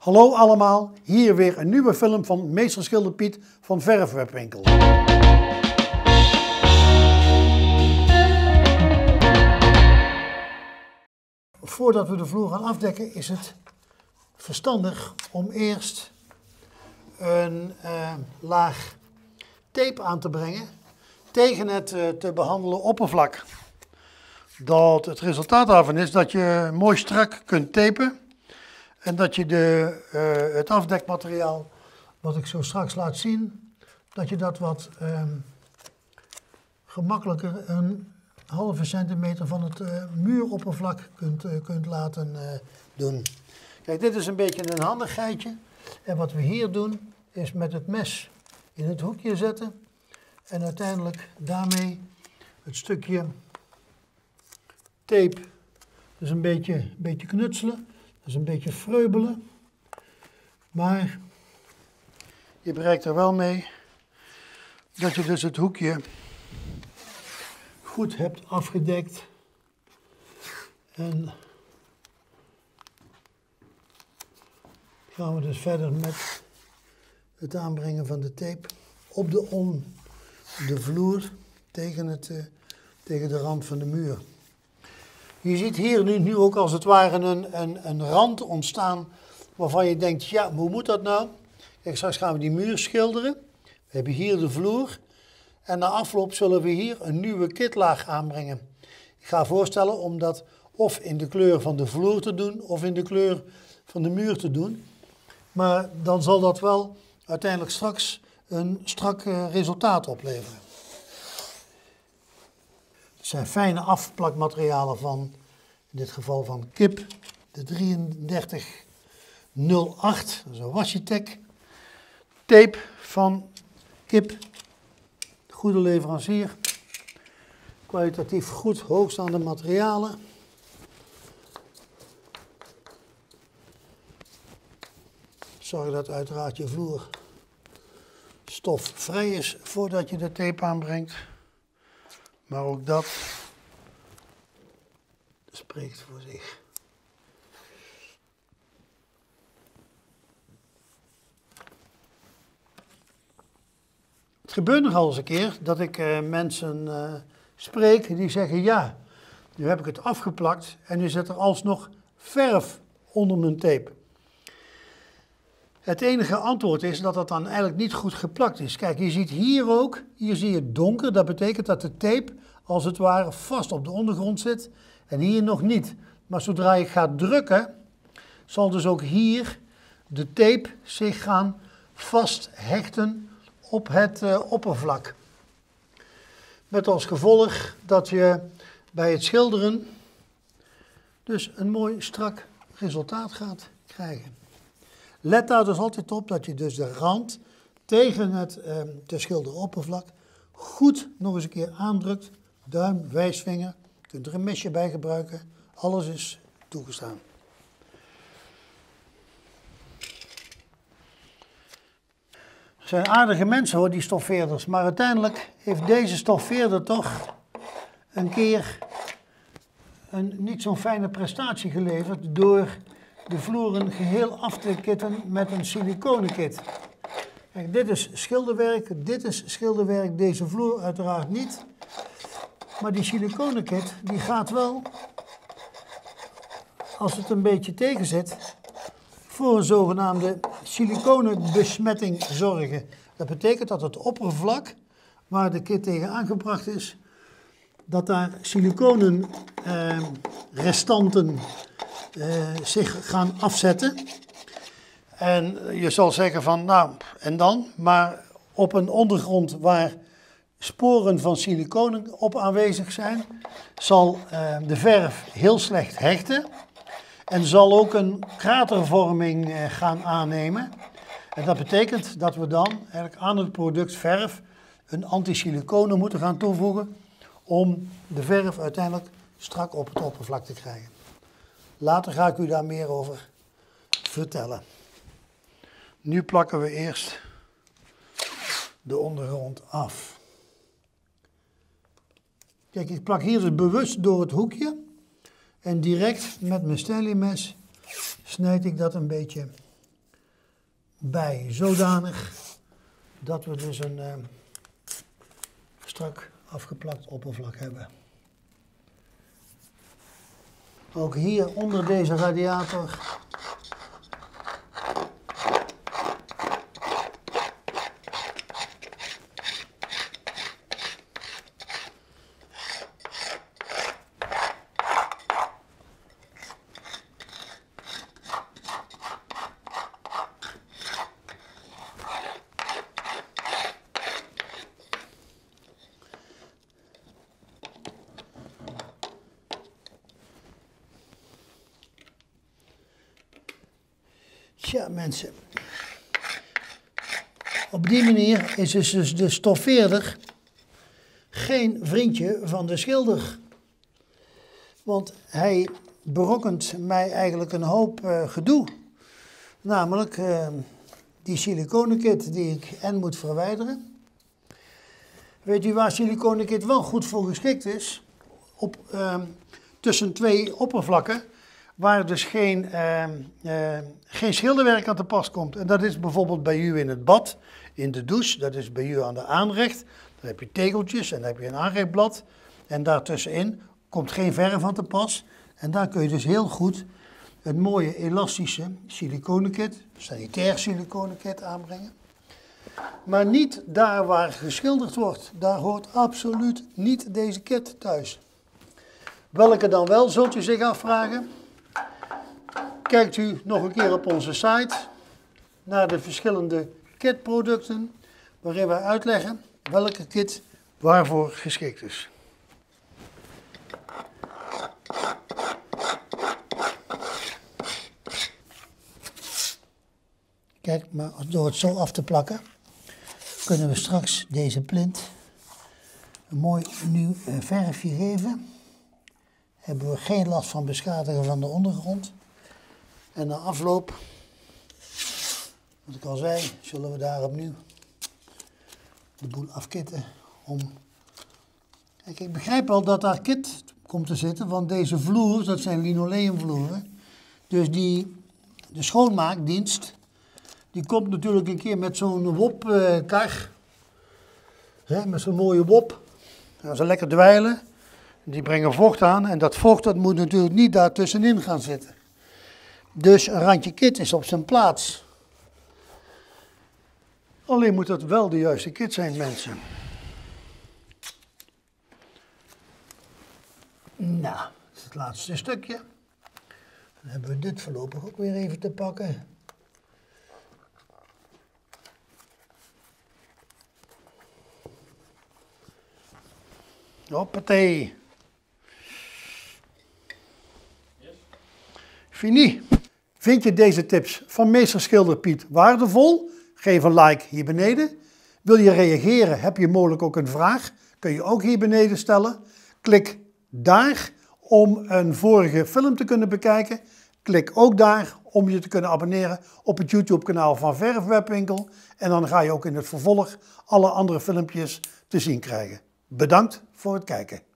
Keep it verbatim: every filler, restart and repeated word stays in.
Hallo allemaal, hier weer een nieuwe film van meester Schilder Piet van Verfwebwinkel. Voordat we de vloer gaan afdekken is het verstandig om eerst een uh, laag tape aan te brengen tegen het uh, te behandelen oppervlak. Dat het resultaat daarvan is dat je mooi strak kunt tapen en dat je de, uh, het afdekmateriaal, wat ik zo straks laat zien, dat je dat wat uh, gemakkelijker een halve centimeter van het uh, muuroppervlak kunt, uh, kunt laten uh, doen. Kijk, dit is een beetje een handigheidje. En wat we hier doen, is met het mes in het hoekje zetten en uiteindelijk daarmee het stukje tape, dus een beetje, een beetje knutselen, dus een beetje freubelen, maar je bereikt er wel mee dat je dus het hoekje goed hebt afgedekt en gaan we dus verder met het aanbrengen van de tape op de, on, de vloer tegen, het, uh, tegen de rand van de muur. Je ziet hier nu, nu ook als het ware een, een, een rand ontstaan waarvan je denkt, ja, hoe moet dat nou? Kijk, straks gaan we die muur schilderen. We hebben hier de vloer en na afloop zullen we hier een nieuwe kitlaag aanbrengen. Ik ga voorstellen om dat of in de kleur van de vloer te doen of in de kleur van de muur te doen. Maar dan zal dat wel uiteindelijk straks een strak uh, resultaat opleveren. Het zijn fijne afplakmaterialen van, in dit geval van Kip, de drieëndertig nul acht, dat is een Washitec. Tape van Kip, goede leverancier. Kwalitatief goed, hoogstaande materialen. Zorg dat uiteraard je vloer stofvrij is voordat je de tape aanbrengt. Maar ook dat spreekt voor zich. Het gebeurt nogal eens een keer dat ik uh, mensen uh, spreek die zeggen, ja, nu heb ik het afgeplakt en nu zit er alsnog verf onder mijn tape. Het enige antwoord is dat het dan eigenlijk niet goed geplakt is. Kijk, je ziet hier ook, hier zie je donker. Dat betekent dat de tape als het ware vast op de ondergrond zit en hier nog niet. Maar zodra je gaat drukken, zal dus ook hier de tape zich gaan vasthechten op het uh, oppervlak. Met als gevolg dat je bij het schilderen dus een mooi strak resultaat gaat krijgen. Let daar dus altijd op dat je dus de rand tegen het eh, te schilderen oppervlak goed nog eens een keer aandrukt. Duim, wijsvinger, je kunt er een mesje bij gebruiken. Alles is toegestaan. Er zijn aardige mensen hoor, die stoffeerders. Maar uiteindelijk heeft deze stoffeerder toch een keer een niet zo'n fijne prestatie geleverd door de vloeren geheel af te kitten met een siliconenkit. Kijk, dit is schilderwerk, dit is schilderwerk, deze vloer uiteraard niet. Maar die siliconenkit die gaat wel, als het een beetje tegen zit, voor een zogenaamde siliconenbesmetting zorgen. Dat betekent dat het oppervlak waar de kit tegen aangebracht is, dat daar siliconen eh, restanten Uh, zich gaan afzetten. En je zal zeggen van, nou, en dan? Maar op een ondergrond waar sporen van siliconen op aanwezig zijn, zal uh, de verf heel slecht hechten en zal ook een kratervorming uh, gaan aannemen. En dat betekent dat we dan eigenlijk aan het product verf een antisiliconen moeten gaan toevoegen om de verf uiteindelijk strak op het oppervlak te krijgen. Later ga ik u daar meer over vertellen. Nu plakken we eerst de ondergrond af. Kijk, ik plak hier dus bewust door het hoekje en direct met mijn stelliemes snijd ik dat een beetje bij zodanig dat we dus een uh, strak afgeplakt oppervlak hebben. Ook hier onder deze radiator Tja, mensen. Op die manier is dus de stoffeerder geen vriendje van de schilder. Want hij berokkent mij eigenlijk een hoop uh, gedoe. Namelijk uh, die siliconenkit die ik en moet verwijderen. Weet u waar siliconenkit wel goed voor geschikt is? Op, uh, tussen twee oppervlakken. Waar dus geen, uh, uh, geen schilderwerk aan te pas komt. En dat is bijvoorbeeld bij u in het bad, in de douche, dat is bij u aan de aanrecht. Dan heb je tegeltjes en dan heb je een aanrechtblad. En daartussenin komt geen verf aan te pas. En daar kun je dus heel goed het mooie elastische siliconenkit, sanitair siliconenkit aanbrengen. Maar niet daar waar geschilderd wordt. Daar hoort absoluut niet deze kit thuis. Welke dan wel, zult u zich afvragen? Kijkt u nog een keer op onze site naar de verschillende kitproducten, waarin wij uitleggen welke kit waarvoor geschikt is. Kijk, maar door het zo af te plakken, kunnen we straks deze plint een mooi nieuw verfje geven. Hebben we geen last van beschadigen van de ondergrond. En na afloop, wat ik al zei, zullen we daar opnieuw de boel afkitten om... Kijk, ik begrijp wel dat daar kit komt te zitten, want deze vloer, dat zijn linoleumvloeren. Dus die, de schoonmaakdienst, die komt natuurlijk een keer met zo'n wopkar, uh, met zo'n mooie wop. Gaan ze lekker dweilen, die brengen vocht aan en dat vocht dat moet natuurlijk niet daar tussenin gaan zitten. Dus een randje kit is op zijn plaats. Alleen moet dat wel de juiste kit zijn, mensen. Nou, dat is het laatste stukje. Dan hebben we dit voorlopig ook weer even te pakken. Hoppatee. Fini. Vind je deze tips van meester Schilder Piet waardevol? Geef een like hier beneden. Wil je reageren? Heb je mogelijk ook een vraag? Kun je ook hier beneden stellen. Klik daar om een vorige film te kunnen bekijken. Klik ook daar om je te kunnen abonneren op het YouTube kanaal van Verfwebwinkel. En dan ga je ook in het vervolg alle andere filmpjes te zien krijgen. Bedankt voor het kijken.